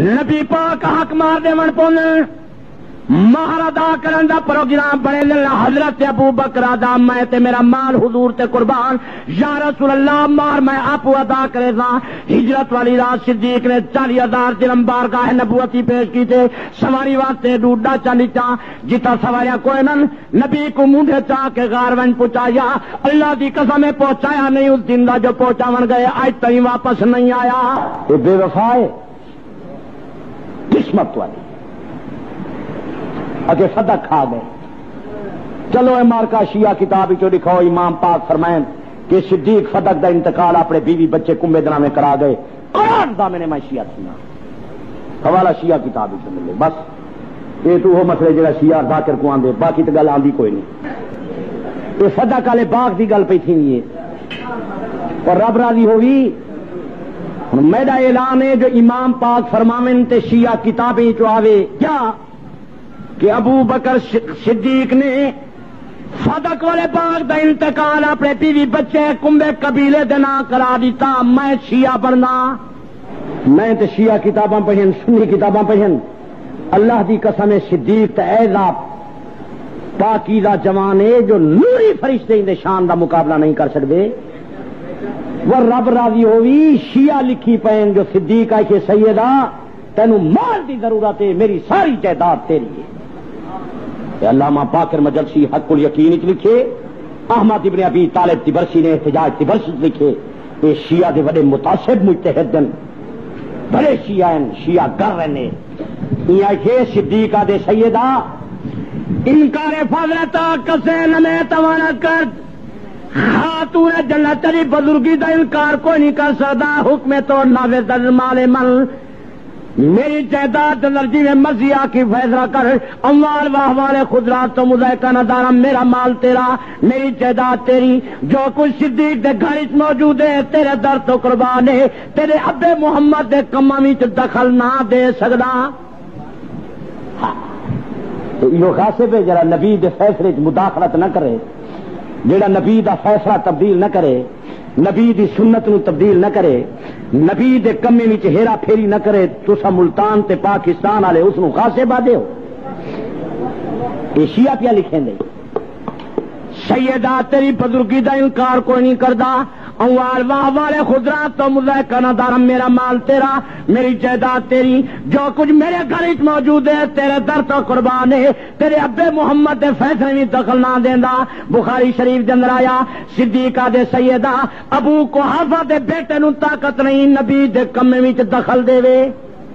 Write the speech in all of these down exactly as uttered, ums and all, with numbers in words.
نبی پاک حق مار دے من پون مہر ادا کرن دا پروگرام بنے دل حضرت ابو بکر دا میں تے میرا مال حضور تے قربان یا رسول اللہ مار میں آپ ادا کرے دا ہجرت والی رات صدیق نے چالی ہزار درہم بارگاہ نبوتی پیش کی تے سواری واسطے ڈوڈا چالی چا جتا سواریا کوئی نن نبی کو مونڈے چا کے غار ون پہنچایا اللہ دی قسم پہنچایا نہیں اس دن دا جو پہنچاون گئے آج تھی واپس نہیں آیا. یہ بے وفا ہے قسمت والی اگے صدق کھا گئے. چلو اے مارکا شیعہ کتاب چو لکھو امام پاک فرمائیں کہ صدیق صدق دا انتقال اپنے بیوی بچے کنبے دنا میں کرا گئے. قرآن دا میں نے میں شیعہ سنا حوالہ شیعہ کتاب چ ملے. بس یہ تو وہ مسئلے جڑا شیعہ ذاکر کو آندے باقی تو گل آندی کوئی نہیں. یہ صدق والے باغ دی گل پہ تھی یہ اور رب راضی ہوگی. میرا اعلان ہے جو امام پاک فرماون تے شیعہ کتابیں چو آوے کیا کہ ابو بکر صدیق نے صدق والے باغ دا انتقال اپنے بیوی بچے کنبے قبیلے دے نا کرا دیتا. میں شیعہ بننا میں تے شیعہ کتاباں پڑھن سنی کتاباں پڑھن اللہ دی قسم صدیق تے ایزا پاکیزہ جوان ہے جو نوری فرشتے دے شان دا مقابلہ نہیں کر سکتے. وہ رب راضی ہوئی شیعہ لکھی پین جو صدیق آئی کہ سیدہ تینوں مال دی ضرورت ہے میری ساری جائیداد تیری ہے. علامہ باقر مجلسی حق الیقین لکھے احمد ابن ابی طالب تبرسی نے احتجاج تبرسی لکھے. یہ شیعہ دے بڑے متعصب مجتہد بڑے شیعہ ہیں شیعہ گر رہنے یہ صدیقہ دے سیدہ انکار فضلت کسے نمے توانا کرد خاتون جنت تری بزرگی دا انکار کوئی نہیں کر سکتا. حکم تو نافذ در مال من میری جائیداد درجی میں مزیا کی فیصلہ کر اموال واہوال خدرات تو مذائقہ نہ دارا میرا مال تیرا میری جائیداد تیری جو کچھ صدیق دے گھر موجود ہے تیرے در تو قربان ہے تیرے ابے محمد دے کما وچ دخل نہ دے سکدا. یہ خاصے جرا نبی دے فیصلے مداخلت نہ کرے جڑا نبی دا فیصلہ تبدیل نہ کرے نبی دی سنت نو تبدیل نہ کرے نبی دے کمے وچ ہیرا پھیری نہ کرے تسا ملتان تے پاکستان والے اس نو خاصے بادے ہو. یہ شیعہ پیا لکھیں دے سیدہ تیری بزرگی دا انکار کوئی نہیں کردا اموال واہ والے خدرات تو مذائقہ نہ دارم میرا مال تیرا میری جائیداد تیری جو کچھ میرے گھر وچ موجود ہے تیرے در تو قربان ہے تیرے ابے محمد دے فیصلے میں دخل نہ دیندا. بخاری شریف دے اندر آیا صدیقہ دے سیدہ ابو قحافہ دے بیٹے نو طاقت نہیں نبی دے کمے وچ دخل دے وے.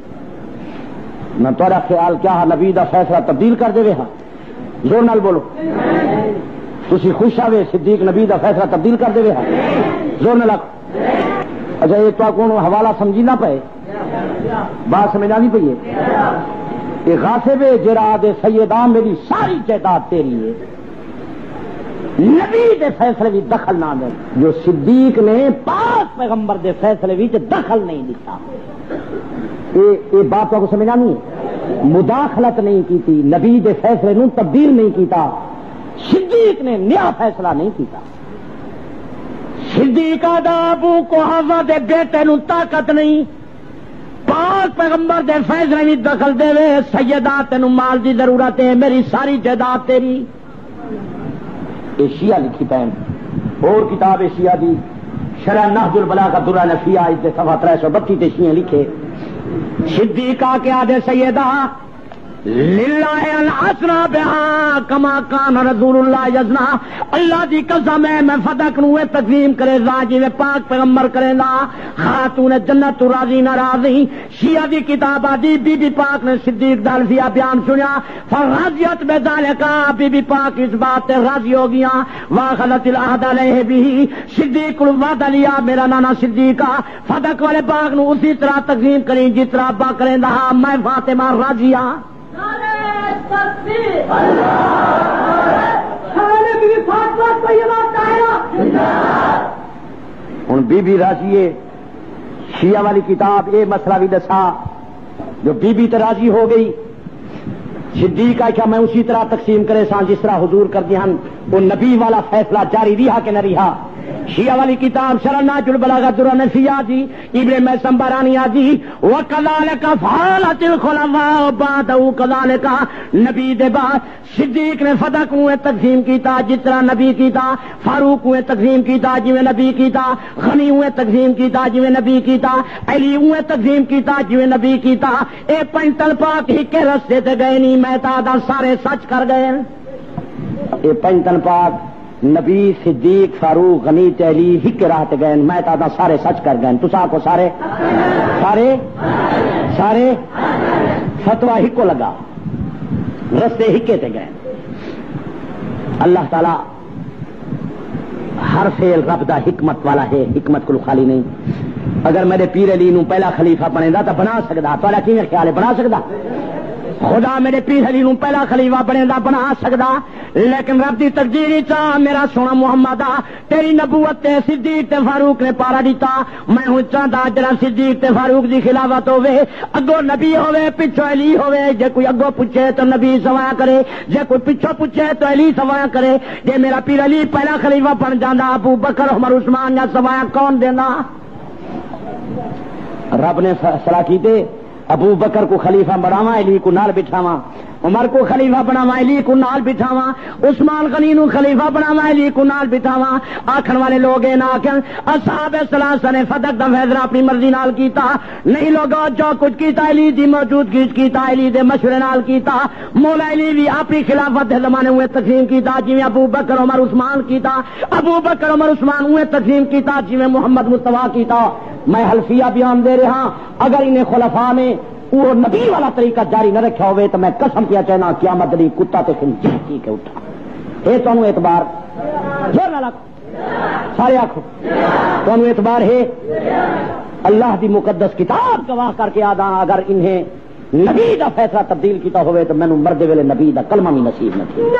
نہ تیرا خیال کیا ہے نبی دا فیصلہ تبدیل کر دے ہاں زور نال بولو تسی خوش آوے صدیق نبی دا فیصلہ تبدیل کر دے ہاں زور نہ لگ. اچھا یہ تو کون حوالہ سمجھی نہ پے بات سمجھ آنی پئی ہے. یہ غاصب جرا دے سیدہ میری ساری جائیداد تیری ہے نبی دے فیصلے بھی دخل نہ دے. جو صدیق نے پاک پیغمبر دے فیصلے بھی دخل نہیں دیتا. یہ بات کو سمجھ آنی ہے مداخلت نہیں کی تھی نبی دے فیصلے نو تبدیل نہیں کیتا. صدیق نے نیا فیصلہ نہیں کیتا. صدیقہ دا ابو قحافہ دے بیٹے نو طاقت نہیں پاک پیغمبر دے فیصلے میں دخل دے وے. سیدہ تینوں مال دی ضرورت ہے میری ساری جائیداد تیری. یہ شیعہ لکھی پین اور کتاب شیعہ دی شرح نہج البلاغہ درہ نفیہ اس دے صفحہ تر سو بتی تے شیعہ لکھے صدیقہ کیا دے سیدہ للہ الاسرا بہا کما کان رسول اللہ یزنا. اللہ دی قسم ہے میں صدق نو تقسیم کرے راجی میں پاک پیغمبر کرے نا خاتون جنت راضی نہ راضی. شیعہ دی کتاب دی بی بی پاک نے صدیق دالفیہ بیان سنیا فراضیت بذالکا بی بی پاک اس بات تے راضی ہو گیا. واخذت العہد علیہ بھی صدیق الوعدہ لیا میرا نانا صدیقہ صدق والے پاک نو اسی طرح تقسیم کریں جس طرح ابا کریں دا میں فاطمہ راضی ہاں. ہوں بی بی راضی شیعہ والی کتاب یہ مسئلہ بھی دسا جو بی بی تو راضی ہو گئی صدیق آخیا میں اسی طرح تقسیم کرے سا جس طرح حضور کر دیا وہ نبی والا فیصلہ جاری رہا کہ نہ رہا شیعہ والی کتاب شرح ناج البلاغۃ النفیہ جی ابن میثم بارانیہ جی وکذالک فعلت الخلفاء بعد کذالک نبی دے بعد صدیق نے فتح کو تقسیم کیتا جس طرح نبی کیتا، فاروق ہوئے تقسیم کیتا جویں نبی کیتا، غنی ہوئے تقسیم کیتا جویں نبی کیتا، علی ہوئے تقسیم کیتا جویں نبی کیتا. اے پنجتن پاک ہی کے رستے تے گئے نہیں، میں تا دا سارے سچ کر گئے. اے پنجتن پاک نبی صدیق فاروق غنی تے علی ہی کے راہ تے گئے، میں تا دا سارے سچ کر گئے. تساں کو سارے سارے سارے فتوا ہی کو لگا، رستے ہکے تے گئے. اللہ تعالی ہر فعل رب دا حکمت والا ہے، حکمت کو خالی نہیں. اگر میرے پیر علی نو پہلا خلیفہ بنے دا تو بنا سکدا، تہاڈا کیویں خیال ہے بنا سکدا؟ خدا میرے پیر علی نو پہلا خلیفہ بنے دا بنا سکدا، لیکن رب دی تقدیر چاہ میرا سونا محمد تیری نبوت تے صدیق تے فاروق نے پارا دیتا. میں ہوں چاہتا جڑا صدیق تے فاروق دی خلافت ہوے، اگوں نبی ہوے پچھو علی ہوے. جے کوئی اگوں پوچھے تو نبی سوایا کرے، جے کوئی پچھو پوچھے تو علی سوایا کرے. جے میرا پیر علی پہلا خلیفہ بن جاندا، ابو بکر عمر عثمان یا سوایا کون دینا؟ رب نے فیصلہ کیتے ابو بکر کو خلیفہ بناواں، علی کو نال بٹھاواں، عمر کو خلیفہ بناواں، علی کو نال بٹھاواں، عثمان غنی نو خلیفہ بناواں، علی کو نال بٹھاواں. آکھن والے لوگ اے نہ آکھن اصحاب ثلاثہ نے فتح دا فیصلہ اپنی مرضی نال کیتا. نہیں لوگو، جو کچھ کیتا علی دی موجودگی کیتا، علی دے مشورے نال کیتا. مولا علی بھی اپنی خلافت دے زمانے ہوئے تقسیم کیتا جویں ابو بکر عمر عثمان کیتا. ابو بکر عمر عثمان ہوئے تقسیم کیتا جویں محمد مصطفیٰ کیتا. میں حلفیہ بیان دے رہا، اگر انہیں خلفاء نے وہ نبی والا طریقہ جاری نہ رکھا ہوئے تو میں قسم کیا کہنا قیامت علی کتا تے خنزیر کی کے اٹھا. اے تانوں اعتبار زور نہ لکھو، سارے آکھو تانوں اعتبار ہے. اللہ دی مقدس کتاب گواہ کر کے آدھا اگر انہیں نبی دا فیصلہ تبدیل کیتا ہوئے تو مینوں مردے ویلے نبی دا کلمہ بھی نصیب نہ تھی.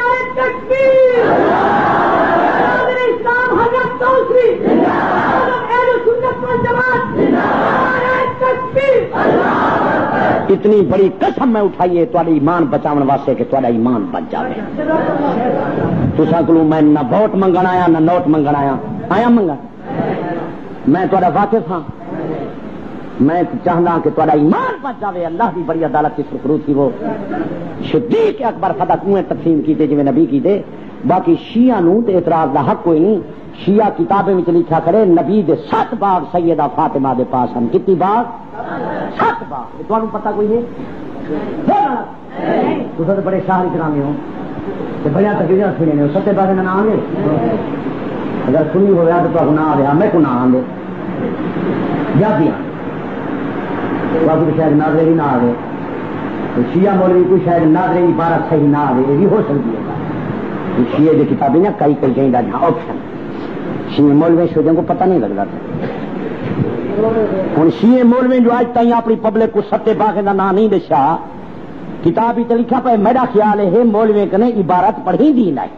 اتنی بڑی قسم میں اٹھائیے تھوڑا ایمان بچاؤن واسطے کہ تھوڑا ایمان بچ جائے. تساں کولوں میں نہ ووٹ منگن آیا نہ نوٹ منگن آیا آیا منگن. میں تھوڑا واقف ہاں، میں چاہنا کہ تھوڑا ایمان بچ جائے. اللہ کی بڑی عدالت کی سرخرو تھی وہ صدیق اکبر فتح کنویں تقسیم کیتے جویں نبی کیتے. باقی شیعہ نو تے اعتراض دا حق کوئی نہیں. شیعہ کتابیں میں لکھا کرے نبی دے سات باغ سیدہ فاطمہ دے پاس ہم. کتنی باغ؟ سات باغ. تمہیں پتہ کوئی ہے؟ تو تو بڑے شاہری کرانے ہو بڑے تقریریں سننے ہو، ستے باغ نہ آؤں گے. اگر سنی ہو گیا تو تو نہ آ رہا، میں کو نہ آؤں گے یا بھی باقی شاید ناظرے ہی نہ آ گئے. تو شیعہ مولوی کوئی شاید ناظرے عبارت صحیح نہ آ گئے، یہ بھی ہو سکتی ہے. شیعہ جو کتابیں نا کئی کئی جائیں جہاں آپشن شیعہ مولوی شوجوں کو پتہ نہیں لگتا تھا. ہوں شیعہ مولوی جو آج تھی اپنی پبلک کو ستے باغ کا نام نہیں دسا، کتاب ہی لکھا پہ میرا خیال ہے مولوی کنے عبارت پڑھی دی نہ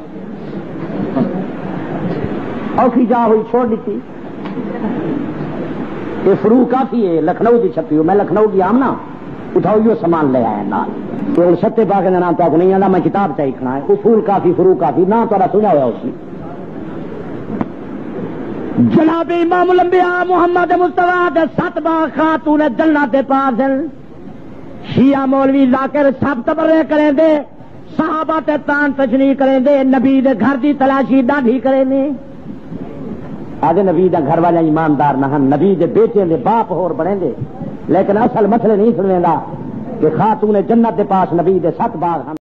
اوکھی جا ہوئی چھوڑ دیتی. یہ فروغ کافی ہے لکھنؤ کی چھپی ہو، میں لکھنؤ کی آم نا اٹھاؤ یہ سامان لے آیا نال. تو ستے باغ کا نام تو نہیں آتا، میں کتاب چاہیے اصول کافی فروغ کافی نہ تو سنا ہوا اس نے. جناب امام الانبیاء محمد مصطفیٰ دے سات باغ خاتون جنت دے پاس شیعہ مولوی ذاکر سب تبرے کریں دے، صحابہ تے تان تشریح کریں دے، نبی دے گھر دی تلاشی ڈاڈھی کریں دے. آدھے نبی دا گھر والا ایماندار نہ ہن، نبی دے بیٹے دے باپ ہور بنے دے، لیکن اصل مسئلے نہیں سنیں دا کہ خاتون جنت دے پاس نبی دے سات باغ ہم